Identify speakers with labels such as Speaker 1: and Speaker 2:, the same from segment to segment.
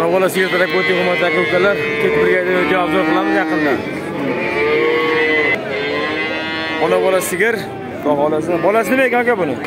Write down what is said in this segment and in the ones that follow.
Speaker 1: Mana bola sigirlar o'ta hurmatli aka-ukalar, ketib birga video obzor qilamiz yaqinda. Ona bola sigir, xohlasa, bolasi nima ekan aka buni?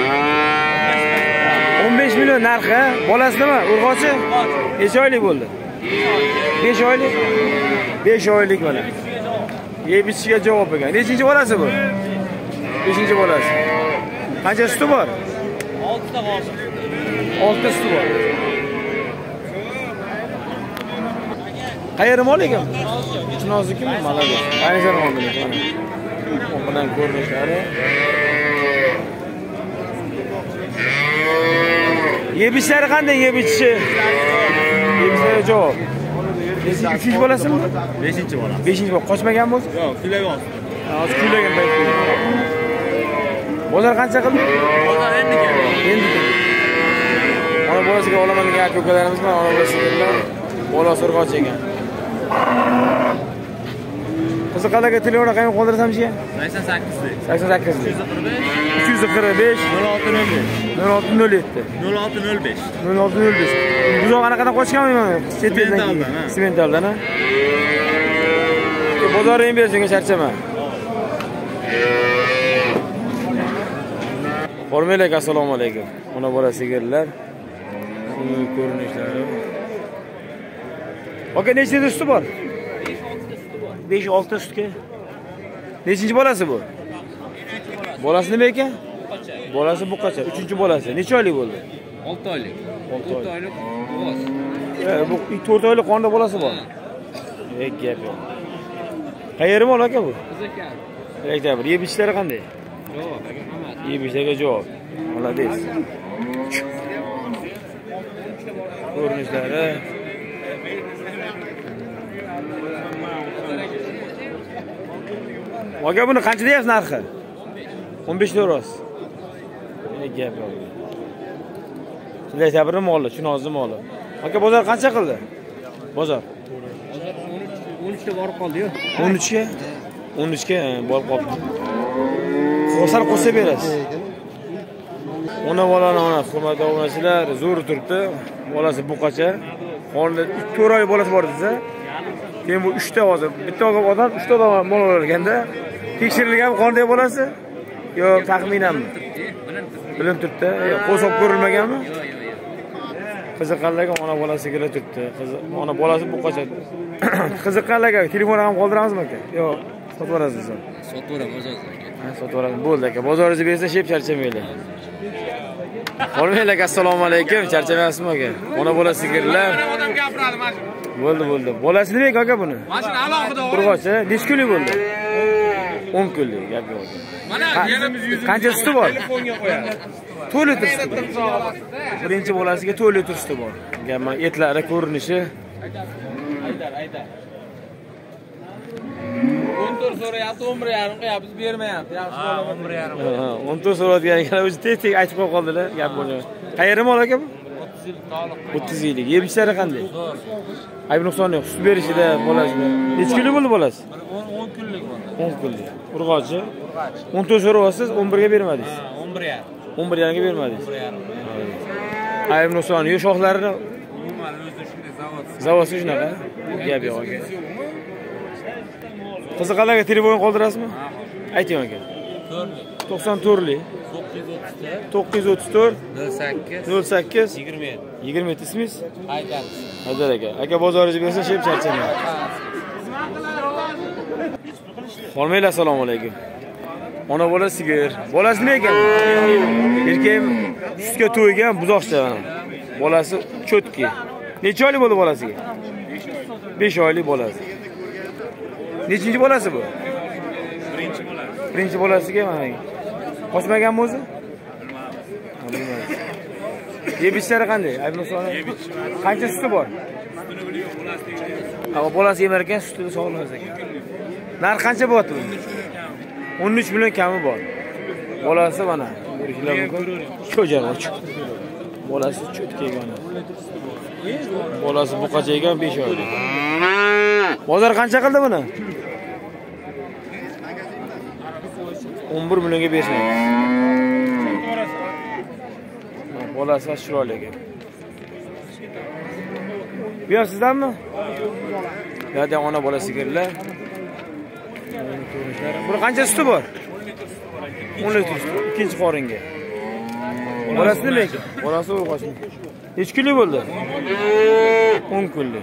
Speaker 1: 15 million narxi, bolasi nima? Urg'ochi? Necha oylik bo'ldi? 5 oylik. 5 oylik mana. Yeb ichishga javob bergan. Nechinchi bolasi bu? 5-chi bolasi. Qancha suti bor?
Speaker 2: 6 ta qoldi.
Speaker 1: 6 suti bor. Qayeri mol ekan? Chinozniki mi? Malada. Qayerdan oldingiz mana. Bundan ko'rinishlari. Yeb ishlari qanday yeb ichishi? Yeb ishlari javob. 3-chi bolasimi?
Speaker 2: 5-chi bola.
Speaker 1: 5-chi bola qochmagan bo'lsa?
Speaker 2: Yo'q, kulagan.
Speaker 1: Hozir kulagan payt. Bozor qancha qildi?
Speaker 2: Bozor endi keldi.
Speaker 1: Endi. Ona bolasiga olaman degan aka-ukalarimiz bor, ona bolasiga bolasi urg'ochi ekan. Qiziqlarga telefon raqamini qoldirsamchi?
Speaker 2: 88.
Speaker 1: 88. 345
Speaker 2: 0605.
Speaker 1: 0607.
Speaker 2: 0605.
Speaker 1: 0605. Buzoq anaqadan qochganmi? Chet eldan. Sementaldan, ha? Bozoring bersinga charchama. Hormayli aka, assalomu alaykum. Ona bola sigirlar. Ko'rinishlari. Aka, nechta suti bor? 5-6 sutga. Nechinchi bolasi bu? Bolasi nima ekan? Bolasi buqacha. 3-chi bolasi. Necha oylik bo'ldi?
Speaker 2: 6 oylik.
Speaker 1: 6
Speaker 2: oylik boz.
Speaker 1: Bu 4 oylik qonda bolasi bor. Gap yo'q. Qayeri mol aka bu?
Speaker 2: Qiziqar.
Speaker 1: Aytayapman, yeb ishlari qanday?
Speaker 2: Javob, hammasi.
Speaker 1: Yeb ishlariga javob. Молодец. Ko'rinishlari. Aka, buni qancha deyapsiz narxi? 15 to'g'risi. Gap yo'q. Sizlar sabri moli, Chinozni moli. Aka, bozor qancha qildi? Bozor
Speaker 2: 13 ta borib qoldi-yu.
Speaker 1: 13 ga? 13 ga borib qoldi. Qo'sar qo'sa berasiz. Ona bolani ona, hurmatli obunachilar, zo'r turibdi. Bolasi buqacha. Qonda 4 oy bolasi bor desa, keyin bu 3 ta hozir. Bitta odam 3 ta odam mol olganda tekshirilgan qanday bolasi? Yo, taxminanmi? Bilinib turibdi. Qo'sib ko'rilmaganmi? Qiziqqanlarga ona bolasi kelib turibdi. Ona bolasi buqacha. Qiziqqanlarga telefon raqam qoldiramizmi aka? Yo, sotib yuborasiz.
Speaker 2: Sotib yuboramiz hozir.
Speaker 1: Sotib yuboramiz. Bo'ldi aka. Bozoringizni bersa shep charchamaylar. Hormayli aka, assalomu alaykum. Charchamayapsizmi aka? Ona bola sigirlar.
Speaker 2: Odam gapiradi mana shu.
Speaker 1: Bo'ldi. Bolasi nima ekan aka buni?
Speaker 2: Mana shuni alohida olib.
Speaker 1: Urg'ochi, necha kunlik bo'ldi? 10 kunlik, gap yo'q.
Speaker 2: Mana yerimiz yuzini
Speaker 1: qancha suti bor?
Speaker 2: Telefonga qo'yadi.
Speaker 1: 4 litr suti. Birinchi bolasiga 4 litr suti bor. Gapman, etlari ko'rinishi.
Speaker 2: Aytar. 14 so'rayapti, 11,5 qo'yapmiz, bermayapti. Yaxshi bo'laman.
Speaker 1: 11,5. 14 so'rayotganiga o'zi tez aytib qo'yib qoldilar, gap bo'lgan. Qayeri mol aka bu?
Speaker 2: 30 yil toliq.
Speaker 1: 30 yillik. Yeb ishlari qanday? Ayb nuqsoni yo'q. Sut berishida bolasi. Necha kunlik bo'ldi bolasi?
Speaker 2: 10 kunlik bo'ldi.
Speaker 1: 10 kunlik. Urg'ochi. 14 so'rayapsiz, 11 ga bermadingiz.
Speaker 2: 11,5.
Speaker 1: 11 ga bermadingiz.
Speaker 2: 11,5.
Speaker 1: Ayb nuqsoni yo'q, shoxlarini
Speaker 2: Umuman o'zida shunday zavod.
Speaker 1: zavod shunaqa. Gap yo'q aka. Qiziqlarga telefon qoldirasizmi? Ayting aka. 94lik 934 08 27 ismingiz? Haydar aka. Aka, bozoringiz bersa shep charchamaydi. Hormayli, assalomu alaykum. Ona bola sigir. Bolasi nima ekan? Erkak sutga to'ygan buzoqcha mana. Bolasi cho'tki. Necha oylik bo'ldi bolasiga? 5 oylik bolasi. Nechinchi bolasi bu? Birinchi bolasiga mana. Qochmaganmi o'zi? Bilmayman. Yeb ishlari qanday? Aybnosoni. Qancha suti bor? Bolasi yemar ekan, sutini sog'lamas ekan. Narx qancha bo'lyapti bu? 13 million kami bor. Bolasi mana. Ko'rishlar mumkin. Cho'jan ochiq. Bolasi cho'tki ekan. Bolasi buqacha ekan, 5 oylik. Bozor qancha qildi buni? 11 millionga bersin. Bolasi chiroyli ekan. Bu ham sizdanmi? Yo'q, ona bola sigirlar. Buni qancha suti bor? 10 litr sut. Ikkinchi qoringa. Bolasi nima ekan? Bolasi urg'ochmi? Necha kunlik bo'ldi? 10 kunlik.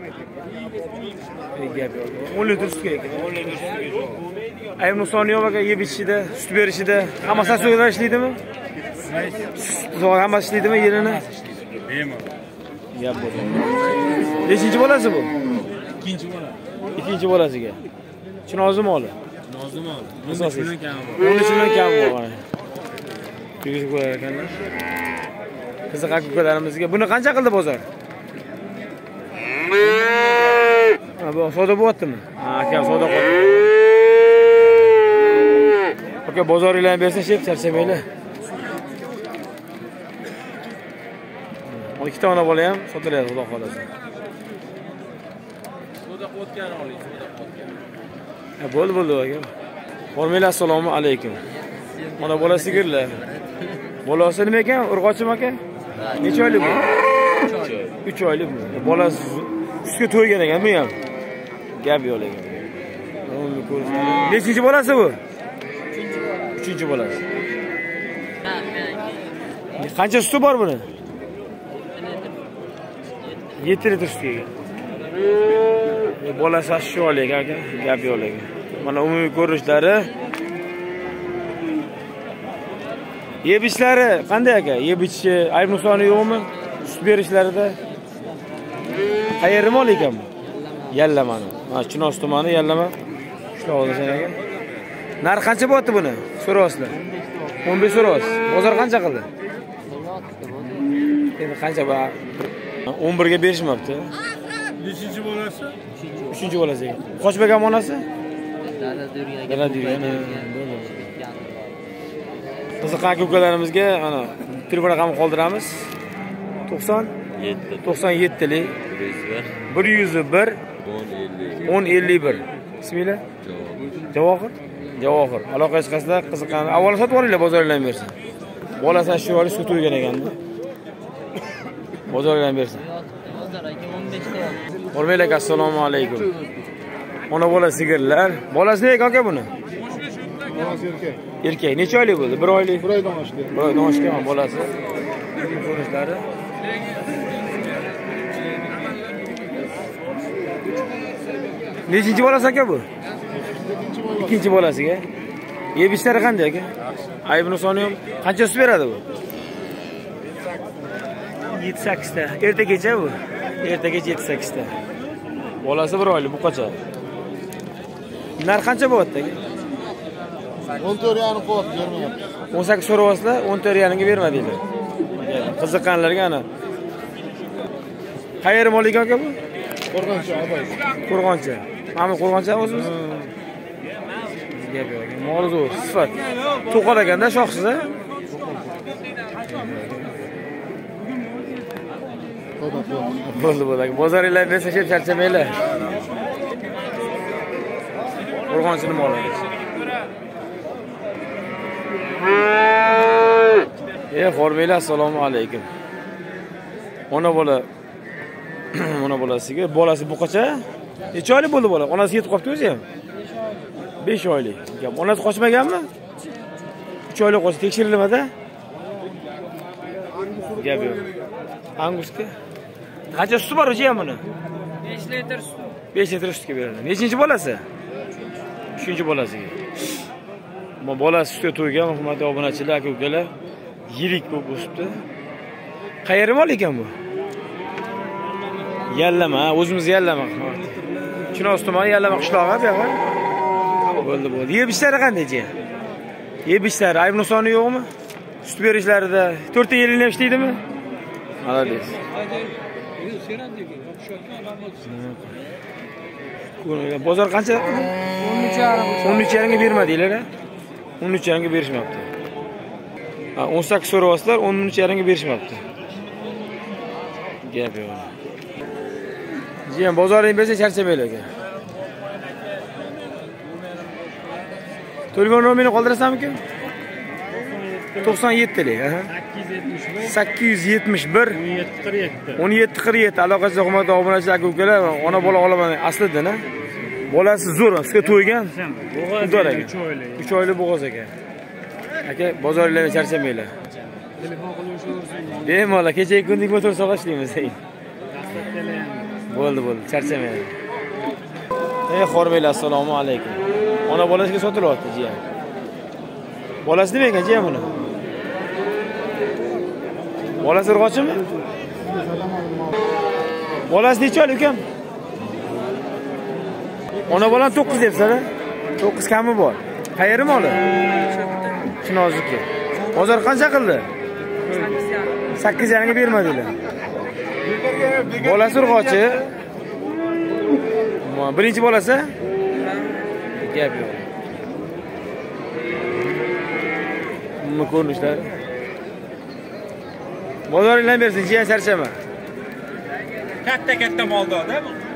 Speaker 1: Gap yo'q. 10 litr sutga ekan. 10 litr sutga. Ayrim soni yo'q aka, yeb ichishida, sut berishida, hammasi so'ylar ishlaydimi? Zo'r hammasi ishlaydimi yerini? Bemalol. Gap bo'ldi. Nechinchi bolasi bu?
Speaker 2: Ikkinchi bola.
Speaker 1: Ikkinchi bolasiga. Chinozim oli.
Speaker 2: Nozim oli.
Speaker 1: 13 kundan kam bo'lgan. Tegishib qo'yar ekanlar. Qiziq akukalarimizga. Buni qancha qildi bozor? Bu savdo bo'lyaptimi? Ha, aka, savdo qildi. Aka, bozoringlarni bersa, shep charchamanglar. 12 ta ona bola ham sotiladi, xudo xolasa.
Speaker 2: Savdo qotgan oling, savdo qotgan.
Speaker 1: Bo'ldi aka. Formula assalomu alaykum. Mana bola sigirlar. Bolasi nima ekan? Urg'ochimi aka? Necha oylik bu? 3 oylik bu. Bolasi sutga to'ygan ekan bu ham. Gap yo'q ekan. Nechinchi bolasi bu? 3-chi bolasi. Qancha suti bor buni? 7 litr sut ekan. Bolasi shu oylik aka, gap yo'q ekan. Mana umumiy ko'rinishlari. Yeb ishlari qanday aka? Yeb ichishi ayb soni yo'qmi? Sut berishlarida. Qayerda mol ekan bu? Yallamani. Mana Chinoz tumani Yallama. Qishlog'ida san ekan. Narx qancha bo'lyapti buni? So'rasizlar. 15 so'rasiz. Bozor qancha qildi? Endi qancha bu? 11 ga berishmabdi.
Speaker 2: Nechinchi bolasi?
Speaker 1: 3-chi bolasi ekan. Qochmagan onasi?
Speaker 3: Dalada yurgan.
Speaker 1: Qiziqgan ukalarimizga mana telefon raqamini qoldiramiz. 97 lik 101 1051. Bismillah. Javohir. Aloqaga chiqasizlar, qiziqqan. Avval sotib olinglar, bozoringlarni bersin. Bolasi shu yo'li sut to'ygan ekan-da. Bozoringlarni bersin.
Speaker 3: Bozor aka 15 ta.
Speaker 1: Hurmatli aka, assalomu alaykum. Ona bola sigirlar. Bolasi nega aka buni?
Speaker 4: Bolasi erkak.
Speaker 1: Erkak. Necha oylik bo'ldi? 1 oylik.
Speaker 4: 1 oydan oshdi.
Speaker 1: 1 oydan oshgan bolasi. Ko'rinishlari. Nechinchi bolasi aka bu? Ikkinchi bolasiga. Yeb ishlari qanday aka? Aybini soni ham qancha sut beradi bu? 7-8 ta. Ertaga bu. Ertaga 7-8 ta. Bolasi 1 oylik buqacha. Narx qancha bo'lyapti aka?
Speaker 4: 14 yarim qo'yib bermayapti.
Speaker 1: 18 so'rayapsizlar, 14 yarimga bermadinglar. Qiziqqanlarga ana. Qayerda mol ekan aka bu?
Speaker 4: Qo'rg'oncha Abay.
Speaker 1: Qo'rg'oncha. Mana Qo'rg'oncha o'zimiz. Gap yo'q. Mol zo'r, sifat. To'qol ekanda, shoxsiz a? Bo'ldi. Bozoringlarni bersa shep charchamanglar. Qo'rg'onchini moli. Formula assalomu alaykum. Ona bolasiga, bolasi buqacha. Necha oylik bo'ldi bola? Onasi yetib qolibdi o'zi ham. 5 oylik. Gap, onasi qochmaganmi? 3 oylik qochdi, tekshirilmadi. Gap yo'q. Anguska. Qancha suti bor o'zi ham buni?
Speaker 3: 5 litr sut.
Speaker 1: 5 litr sutga beradi. Nechinchi bolasi? 3-chi bolasiga. Bu bolasi sutga to'ygan, hurmatli obunachilar, aka-ukalar. Yirik bo'lib o'sibdi. Qayerda mol ekan bu? Yallama, o'zimiz Yallama. Chinoz tumani Yallama qishlog'i bu yoqqa. Bo'ldi. Yeb ishlari qanday? Yeb ishlari aybni soni yo'qmi? Sut berishlarida 4 yilini ishlaydimi? Malades. Bozor qancha? 13 yarimga bermadinglar a? 13 yarimga berishmabdi. 18 so'rayapsizlar, 13 yarimga berishmabdi. Gap yo'q. Jiyan bozoring bersa charchamaylar aka. Telefon nomerini qoldirasanmi-ku? 97 lik, aha. 871 1747 aloqasi hurmatli obunachilar aka ukalar, ona bola olaman aslida. Bolasi zo'r, sizga to'ygan. Bo'g'oz aka. 3 oylik bo'g'oz aka. Aka, bozorlarni charchamanglar.
Speaker 5: Telefon qilaversin.
Speaker 1: Bemalol kechagi kundek motor sog'ashlaymiz. Bo'ldi, charchamanglar. Xormaylar, assalomu alaykum. Ona bolasiga sotilyapti jiyan. Bolasi nima ekan jiyan buni? Bolasi urg'ochimi? Bolasi necha oylik ekan? Ona bolan 9 debsan-a? 9 kami bor. Qayeri moli? Chinozniki. Bozor qancha qildi? 8 yaranga bermadilar. Bolasi urg'ochi. Birinchi bolasi? Gap yo'q. Nima ko'rinishlar? Bozoringlar bersin, jiyan charchama.
Speaker 2: Katta molda-da bu.